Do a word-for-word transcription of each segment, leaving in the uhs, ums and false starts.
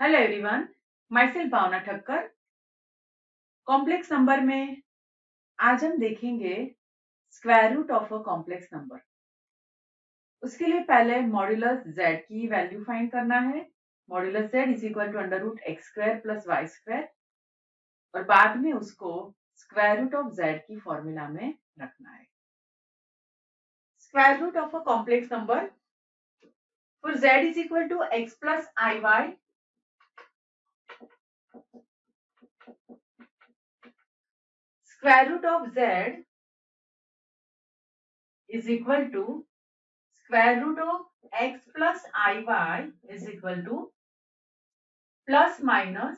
Hello everyone, myself Bhavna Thakkar. Complex number में आज हम देखेंगे square root of a complex number. उसके लिए पहले मॉड्यूलस z की वैल्यू फाइंड करना है। Modulus z is equal to under root x square plus y square, और बाद में उसको स्क्वायर रूट ऑफ z की फॉर्मूला में रखना है। Square root of a complex number for z is equal to x plus i y, square root of z is equal to square root of x plus iy is equal to plus minus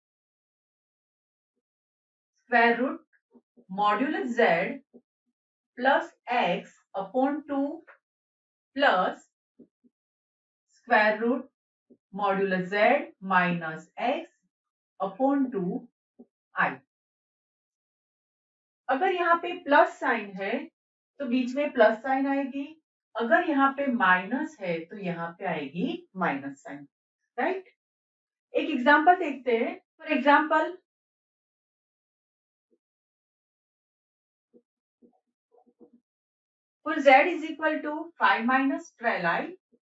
square root modulus z plus x upon two plus square root modulus z minus x upon two I। अगर यहाँ पे plus sign है तो बीच में plus sign आएगी, अगर यहाँ पे माइनस है तो यहाँ पे आएगी माइनस साइन, राइट। एक एग्जांपल देखते हैं। For example, for z is equal to five minus twelve I,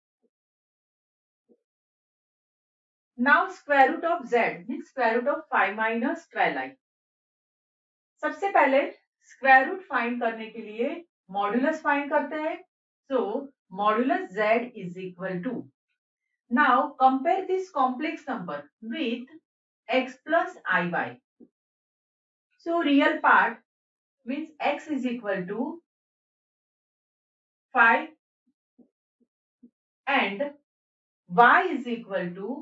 now square root of z means square root of five minus twelve I। सबसे पहले स्क्वायर रूट फाइंड करने के लिए modulus find करते हैं। So modulus z is equal to, now compare this complex number with x plus iy। so real part means x is equal to five and y is equal to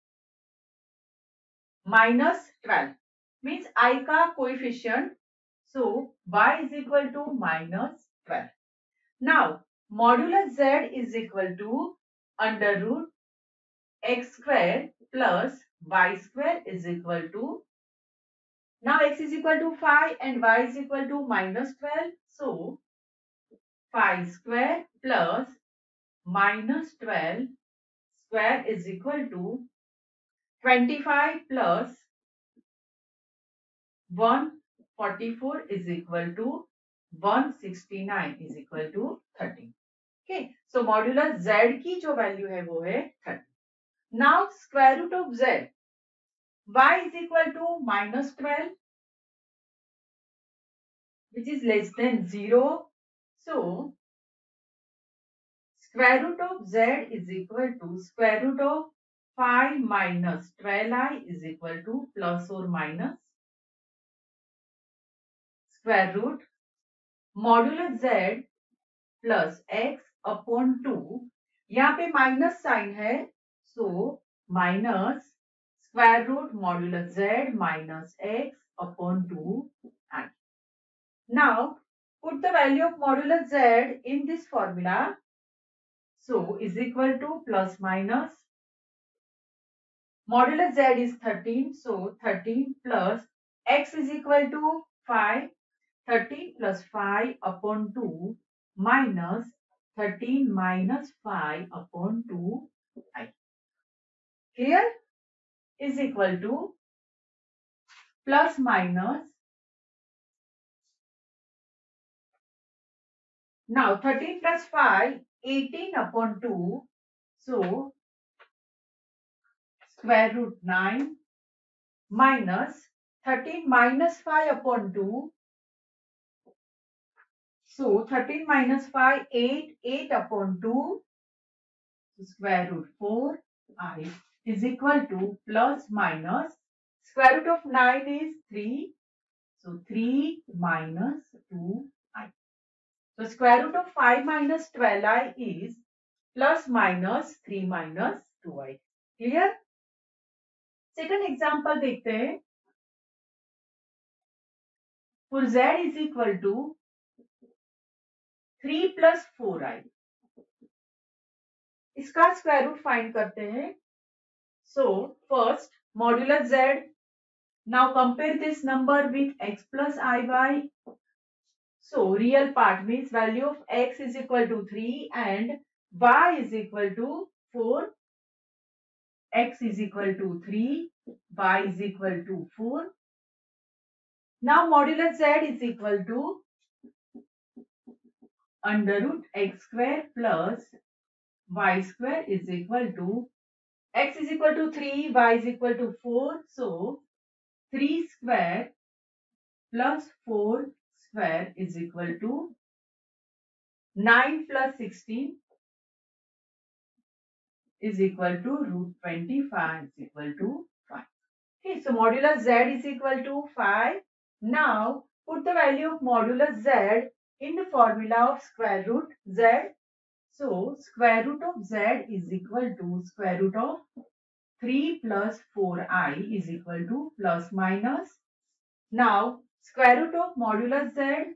minus twelve, means I का coefficient, so y is equal to minus twelve। now modulus z is equal to under root x square plus y square is equal to, now x is equal to five and y is equal to minus twelve, so five square plus minus twelve square is equal to twenty-five plus one forty-four is equal to one sixty-nine is equal to thirty। okay, so modulus z की जो value है वो है thirty। now square root of z, y is equal to minus twelve which is less than zero, so square root of z is equal to square root of five minus twelve I is equal to plus or minus square root modulus z plus x upon two, यहाँ पे minus sign है, so minus square root modulus z minus x upon two i. Now put the value of modulus z in this formula, so is equal to plus minus modulus z is thirteen, so thirteen plus x is equal to five, thirteen plus five upon two minus thirteen minus five upon two I, clear, is equal to plus minus, now thirteen plus five eighteen upon two, so square root nine minus thirteen minus five upon two, so thirteen minus five eight, eight upon two, so square root four I is equal to plus minus square root of nine is three, so three minus two I. So square root of five minus twelve I is plus minus three minus two I. Clear? Second example देखते हैं। For z is equal to three plus four I, इसका square root find करते हैं। So first modulus z, now compare this number with x plus iy, so real part means value of x is equal to three and y is equal to four, x is equal to three, y is equal to four. Now modulus z is equal to under root x square plus y square is equal to x is equal to three, y is equal to four. So three square plus four square is equal to nine plus sixteen is equal to root twenty-five is equal to five. Okay, so modulus z is equal to five. Now put the value of modulus z in the formula of square root z. So square root of z is equal to square root of three plus four i is equal to plus minus. Now square root of modulus z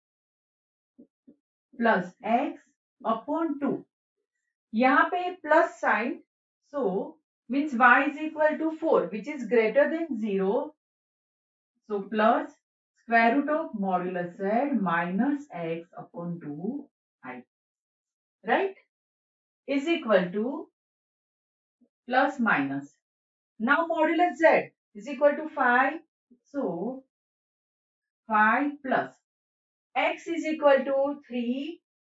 plus x upon two. यहाँ पे plus sign, so means y is equal to four, which is greater than zero. So plus square root of modulus z minus x upon two i, right, is equal to plus minus. Now modulus z is equal to five. So five plus x is equal to three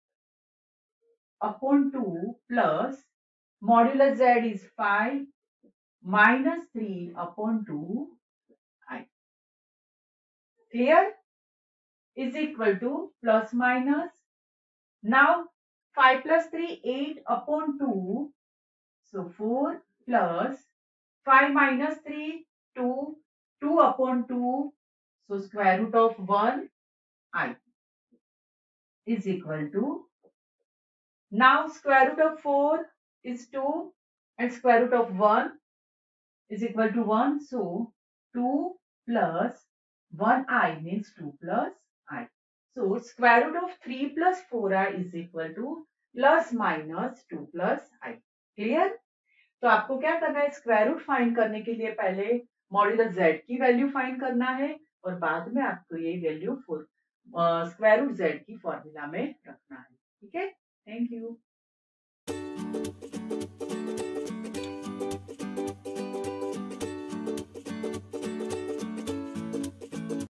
upon two plus modulus z is five minus three upon two i. Clear? Is equal to plus minus. Now five plus three, eight upon two. So four plus five minus three, two, two upon two. So square root of one i is equal to, now square root of four is two and square root of one is equal to one. So two plus one i means two plus I. So square root of three plus four i is equal to plus minus two plus I. Clear? तो आपको क्या करना है, square root find करने के लिए पहले modulus z की वैल्यू फाइंड करना है और बाद में आपको ये वैल्यू स्क्वायर रूट z की फॉर्मूला में